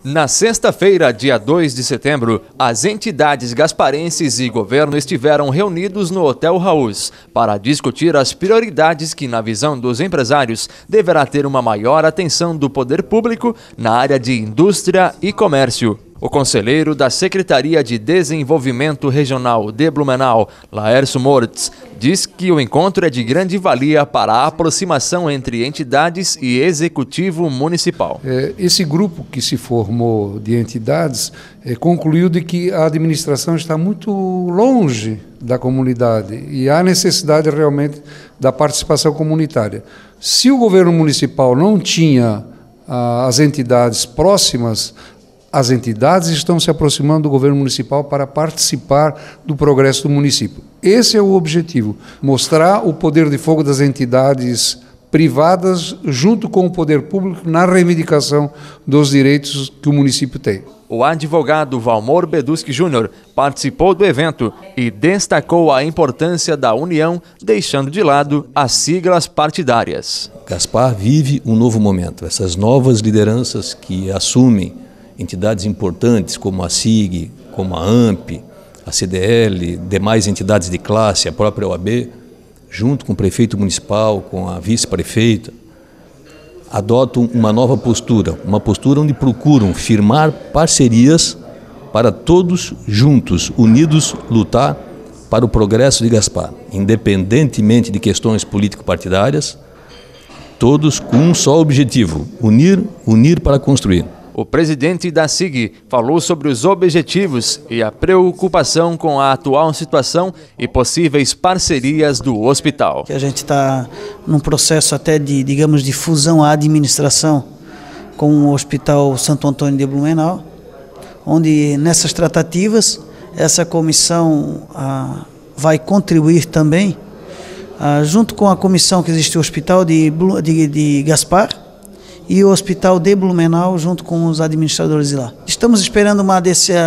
Na sexta-feira, dia 2 de setembro, as entidades gasparenses e governo estiveram reunidos no Hotel Raus para discutir as prioridades que, na visão dos empresários, deverá ter uma maior atenção do poder público na área de indústria e comércio. O conselheiro da Secretaria de Desenvolvimento Regional de Blumenau, Laércio Moritz, diz que o encontro é de grande valia para a aproximação entre entidades e executivo municipal. Esse grupo que se formou de entidades concluiu de que a administração está muito longe da comunidade e há necessidade realmente da participação comunitária. Se o governo municipal não tinha as entidades próximas, as entidades estão se aproximando do governo municipal para participar do progresso do município. Esse é o objetivo, mostrar o poder de fogo das entidades privadas junto com o poder público na reivindicação dos direitos que o município tem. O advogado Valmor Beduski Júnior participou do evento e destacou a importância da união, deixando de lado as siglas partidárias. Gaspar vive um novo momento. Essas novas lideranças que assumem entidades importantes como a SIG, como a AMP, a CDL, demais entidades de classe, a própria OAB, junto com o prefeito municipal, com a vice-prefeita, adotam uma nova postura, uma postura onde procuram firmar parcerias para todos juntos, unidos, lutar para o progresso de Gaspar, independentemente de questões político-partidárias, todos com um só objetivo: unir para construir. O presidente da SIG falou sobre os objetivos e a preocupação com a atual situação e possíveis parcerias do hospital. A gente está num processo até de, digamos, de fusão à administração com o Hospital Santo Antônio de Blumenau, onde nessas tratativas essa comissão vai contribuir também, junto com a comissão que existe no Hospital de Gaspar, e o Hospital de Blumenau, junto com os administradores de lá. Estamos esperando uma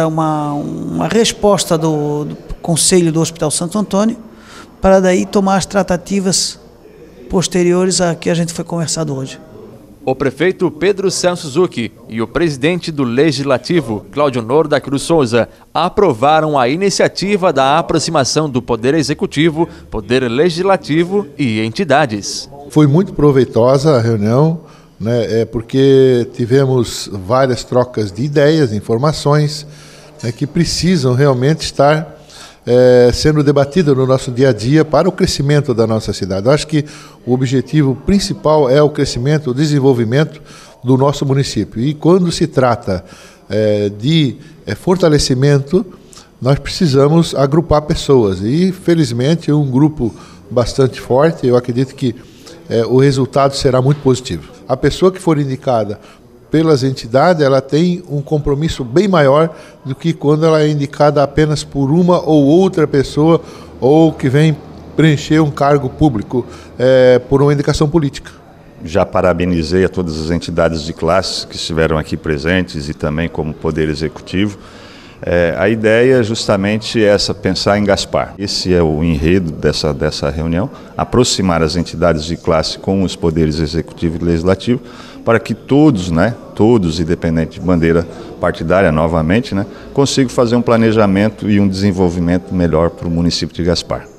resposta do Conselho do Hospital Santo Antônio, para daí tomar as tratativas posteriores a que a gente foi conversado hoje. O prefeito Pedro Celso Zucchi e o presidente do Legislativo, Claudionor da Cruz Souza, aprovaram a iniciativa da aproximação do Poder Executivo, Poder Legislativo e entidades. Foi muito proveitosa a reunião, porque tivemos várias trocas de ideias, informações, que precisam realmente estar sendo debatidas no nosso dia a dia para o crescimento da nossa cidade. Eu acho que o objetivo principal é o crescimento, o desenvolvimento do nosso município. E quando se trata de fortalecimento, nós precisamos agrupar pessoas. E, felizmente, um grupo bastante forte. Eu acredito que o resultado será muito positivo. A pessoa que for indicada pelas entidades, ela tem um compromisso bem maior do que quando ela é indicada apenas por uma ou outra pessoa ou que vem preencher um cargo público por uma indicação política. Já parabenizei a todas as entidades de classe que estiveram aqui presentes e também como Poder Executivo. A ideia é justamente essa, pensar em Gaspar. Esse é o enredo dessa reunião, aproximar as entidades de classe com os poderes executivo e legislativo, para que todos, independente de bandeira partidária novamente, consigam fazer um planejamento e um desenvolvimento melhor para o município de Gaspar.